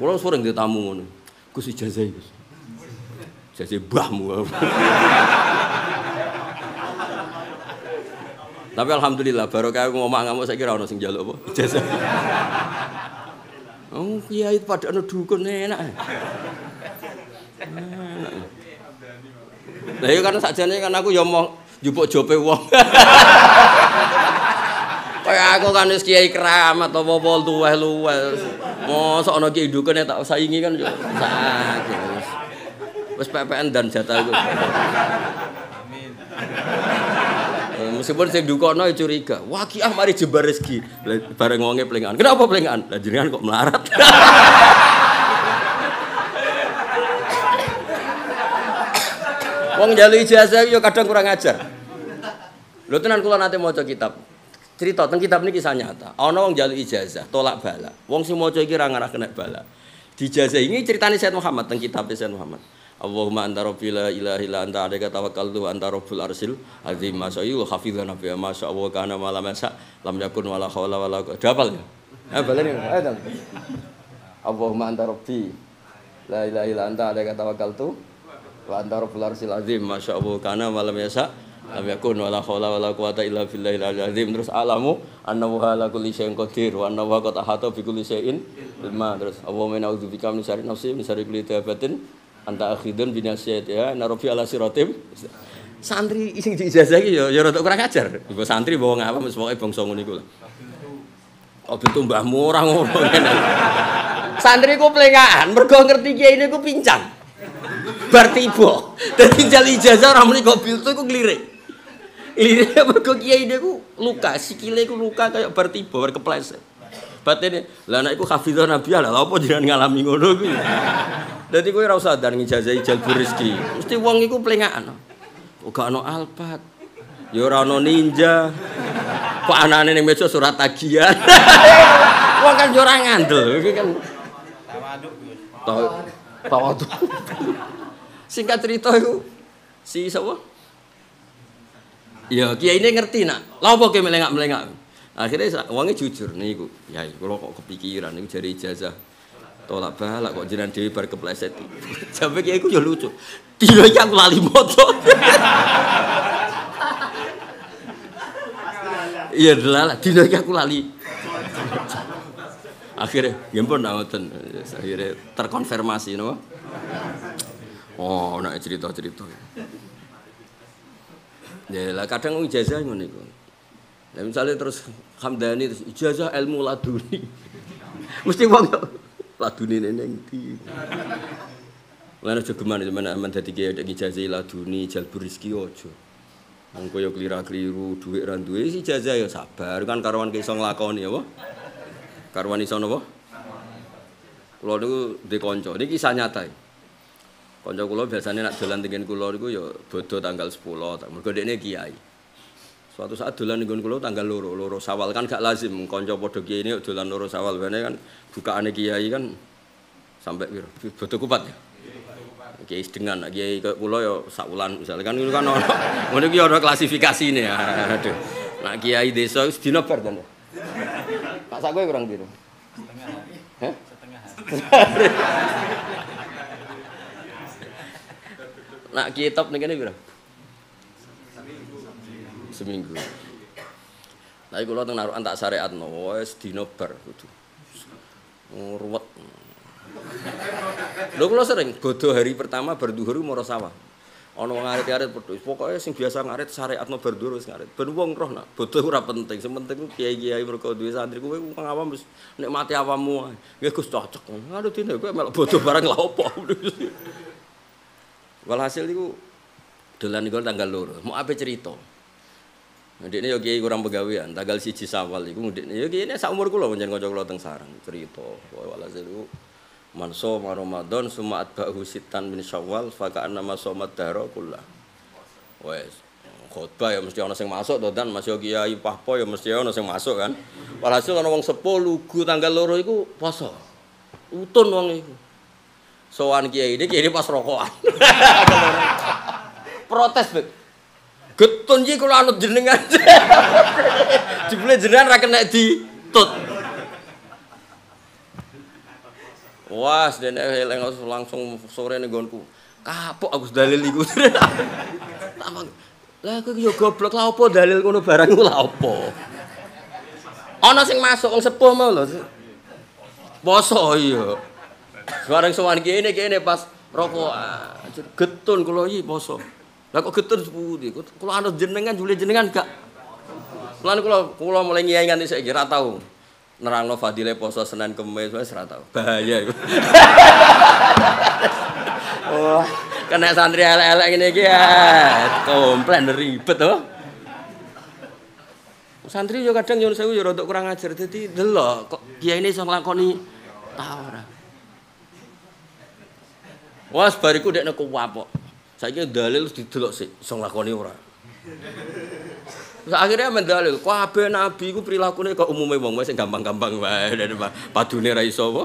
Kulo sering ditamu ngono. Gus ijazah Gus. Ijazah mbahmu. Tapi alhamdulillah barokah aku ngomong ngamuk saiki ora ono sing njaluk apa ijazah. Oh kiai pada ana dukun enak. Lah iya kan sakjane kan aku ya mau njupuk jope wong. Kaya aku kan wis kiai keramat apa-apa luweh-luweh. Mosok ana kiai dukun tak saingi kan yo sakit. Wis PPN dan jatah iku. Meskipun sing dukono curiga, wah ki mari jembar rezeki. Bareng wonge plengan. Kenapa plengan? Lah jenengan kok melarat. Wong njaluk ijazah yo kadang kurang ajar. Lho tenan kula nate maca kitab. Cerita teng kitab niki kisah nyata. Ana wong njaluk ijazah, tolak bala. Wong sing maca iki ora ngarah kena bala. Dijazah ini ceritane Sayyid Muhammad teng kitab Sayyid Muhammad. Allahumma anta rabbi la ilaha illa anta alaika tawakkaltu anta rabbul arsil azim masyaallah hafizan nabi masyaallah kana malam sa lam yakun wala haula wala quwwata hafal ya baleni ayo Allahumma anta rabbi la ilaha illa anta alaika tawakkaltu wa anta rabbul arsil azim masyaallah kana malam sa lam yakun wala haula wala quwwata illa billahil azim terus alamu annahu ala kulli syai'in qadir wa annahu qad ahata bi kulli syai'in ilma terus Allahumma na'udzubika min syarri nafsi min syarri kulli dabatin anta akhidun binasiyat ya narofi ala siratim santri sing diijazah iki ya rada kurang ajar iku santri bawa ngapa wis pokoke bangsa ngono iku lho kok betul mbahmu ora ngono santri ku plengaan mergo ngerti kiai niku pincang bar tiba dadi jal ijazah ora muni kok biltu iku nglirik mergo kiai niku luka sikile iku luka kaya bar tiba bar kepleset batene lah nek iku hafizah nabi lha apa jenengan ngalami ngono kuwi. Dadi kowe ora usah dar ngijazah jalbur rezeki. Mesti wong iku plengaan. Kok gak ono alpat. Ya ora ono ninja. Kok anane ning meja surat tagihan. Wong kan yo ora ngandel. Iki kan tawaduk. Singkat cerita iku si sapa? Ya kiai ini ngerti nak. Lha apa ke melengak-melengak. Akhirnya wonge jujur niku. Ya kula kok kepikiran niku jare ijazah. Tolak balak kok jenengan dhewe bar kepleset. Sampe kiye iku ya lucu. Dina iki aku lali moto. Iya delala dina iki aku lali. Akhirnya nggih pun ngoten. Akhirnya terkonfirmasi napa. Oh, nek cerita-cerita. Ya lah kadang ijazah ngono iku. Lah misale terus Hamdani terus ijazah ilmu laduni. Mesti wong laduni neng ndi. Lan aja geman men dadi kiai ijazah laduni jalbur rezeki aja. Wong koyo klira-kliru dhuwit ra duwe ijazah ya sabar kan karuan iso nglakoni apa? Karuan iso napa? Kula niku ndek kanca, niki kisah nyata. Kanca kula biasane nek dolan tenggen kula niku ya bodo tanggal 10, mergo dekne kiai. Suatu saat dolan nggon kula tanggal 2 Sawal kan gak lazim kanca padha kiai ini dolan 2 Sawal bene kan bukaane kiai kan sampai piro bodo kupat ya. Kiai dengan kiai kula ya sak wulan misale kan ngono kan ono. Ngono iki ana klasifikasine. Aduh. Nek kiai desa wis dina bar to. Pak sak kowe kurang piro? Setengah. Nek kiai top ning kene piro? Seminggu. Lah iku kula teng narukan tak syariatno wis dina bar kudu. Ruwet. Lho kula sering bodho hari pertama bar dhuwur mara sawah. Ana wong ngarit-arit pedhus. Pokoke sing biasa ngarit syariatno bar dhuwur wis ngarit. Ben wong roh nak bodho ora penting, sing penting ku kiai-kiai mergo duwe santri kowe wong awam wis nikmati awammu ae. Nggih Gus cocok. Aduh dene kowe melok bodho barang lha opo. Walhasil iku dolan iku tanggal 2. Mau ape cerita? Ndekne yo kiai kurang pegawean, tanggal 1 Sawal iku ndekne yo kiai sak umur kula pancen kanca kula teng sarang cerita. Walhasil iku manso Ramadan sumat ba'hu sitan min Syawal fa kana masomat daro kullah. Wes khotbah ya mesti ana sing masuk to dan Mas yo kiai pahpo ya mesti ana sing masuk kan. Walhasil ana wong sepuh lugu tanggal 2 iku poso. Utun wong iku. Sowan kiai ini pas rokokan. Protes, Bek. Getun iki kula anut jenengan. Jebule jenengan ra kena ditut. Wah, dene eleng langsung sore ning nggonku. Kapok aku dalil iku. Lah aku yo goblok lah opo dalil ngono barang iku lah opo. Ana sing masuk wong sepuh mau lho. Poso iya. Bareng sowan kene pas rokokan. Getun kula iki poso. Lah kok getun sepundi? Kula anut jenengan jule jenengan gak. Lan kula mulai ngiyai nganti saiki ra tau nerangno fadile poso Senin Kamis wis ra tau. Bahaya iku. Wah, kena santri elek-elek ngene iki ya, komplain ribet to. Santri yo kadang nyuwun sewu yo rada kurang ajar dadi delok kok kiai ini iso nglakoni ta ora. Wes bariku dekne kuwapok. Saiki dalil didelok sik iso nglakoni ora. Terus akhirnya mendalil, kabeh nabi iku prilakune kok umume wong wis gampang-gampang wae padune ra iso apa.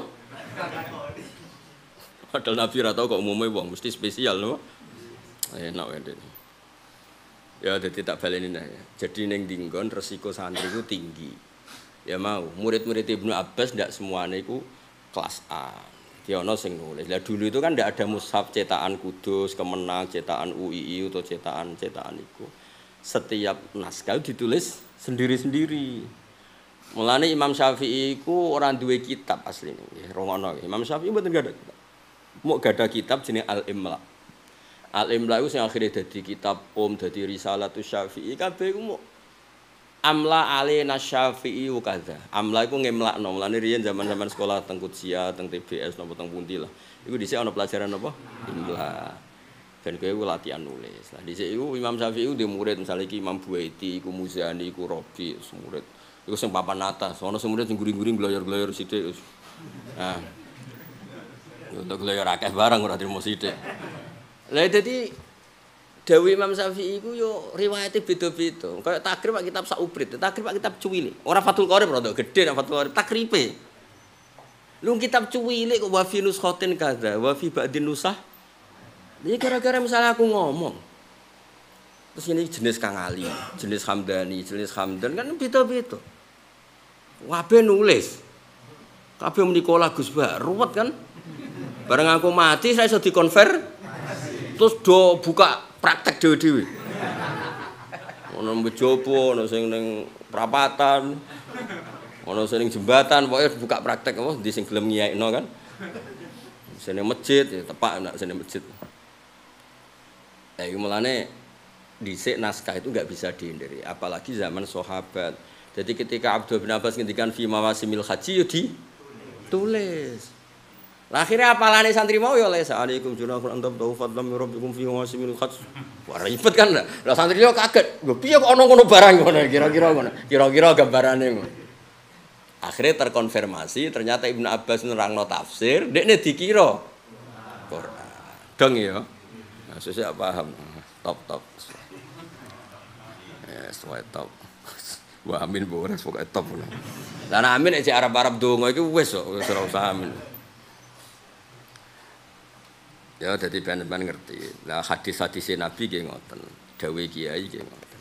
Padahal nabi ra tau kok umume wong mesti spesial lho. Enak wae. Ya dadi tak baleni nah. Jadi ning dinggon resiko santri iku tinggi. Ya mau, murid-murid Ibnu Abbas ndak semuanya iku kelas A. Dia ono sing nulis. Lah dulu itu kan ndak ada mushaf cetakan Kudus, Kemenang, cetakan UII atau cetakan iku. Setiap naskah ditulis sendiri-sendiri. Mulane Imam Syafi'i iku ora duwe kitab asline nggih, rongono. Imam Syafi'i mboten gadah kitab. Mok gadah kitab jenenge Al-Imla. Al-Imla iku sing akhire dadi kitab dadi Risalatus Syafi'i kabeh iku mok Amla alaina Syafi'i wa kadza. Amla iku ngemlakno. Mulane riyen zaman-zaman sekolah teng Kutsia, teng TBS napa teng pundi lah. Iku dhisik ana pelajaran apa? Imla. Dan kowe latihan nulis. Lah dhisik iku Imam Syafi'i di murid misale iki Imam Buaiti, iku Muzani, iku Rabi, murid. Iku sing papan atas, ana sing murid sing guring-guring gloyor-gloyor sithik. Nah. Untuk gloyor akeh barang ora trimo sithik. Lah dadi dawuh Imam Syafi'i iku yo riwayate beda-beda. Kayak takrib Pak kitab saubrit, takrib Pak kitab cuwilik. Ora Fathul Qorib rada gedhe nek Fathul Qorib takripe. Lu kitab cuwilik kok wa fi nuskhatin kadza, wa fi ba'din nusah. Ini gara-gara misalnya aku ngomong, terus ini jenis Kang Ali, jenis Hamdani, jenis Hamdan kan beda-beda. Kabeh nulis, kabeh menikola Gus Bah, ruwet kan? Bareng aku mati saya iso dikonver, terus do buka praktek dhewe-dhewe. Ono mbejopo, ono sing ning prapatan, ono sing ning jembatan, pokoke buka praktek apa ndi sing gelem nyiaikno kan. Sene masjid ya tepak nek sene masjid. Nah, mulane dhisik naskah itu enggak bisa dihindari, apalagi zaman sahabat. Jadi ketika Abdul bin Abbas ngendikan fi mawasimil haji yo ditulis. Lah akhirnya apalane santri mau ya les alaikum junahun antum tawfat lam rabbikum fi mawasimil haji. Wah ribet kan. Lah santri yo kaget. Lho piye kok ono ngono barang ngono kira-kira ngono. Kira-kira gambarane ngono. Akhirnya terkonfirmasi ternyata Ibnu Abbas nerangno tafsir, dekne dikira Quran. Dong ya. Saya paham, top. Sesuai top. Wah amin boras pokoknya top. Lah amin nek Arab-Arab donga iki wis kok ora usah amin. Ya dadi ben ngerti. Lah hadis-hadis Nabi nggih ngoten, dawuh kiai nggih ngoten.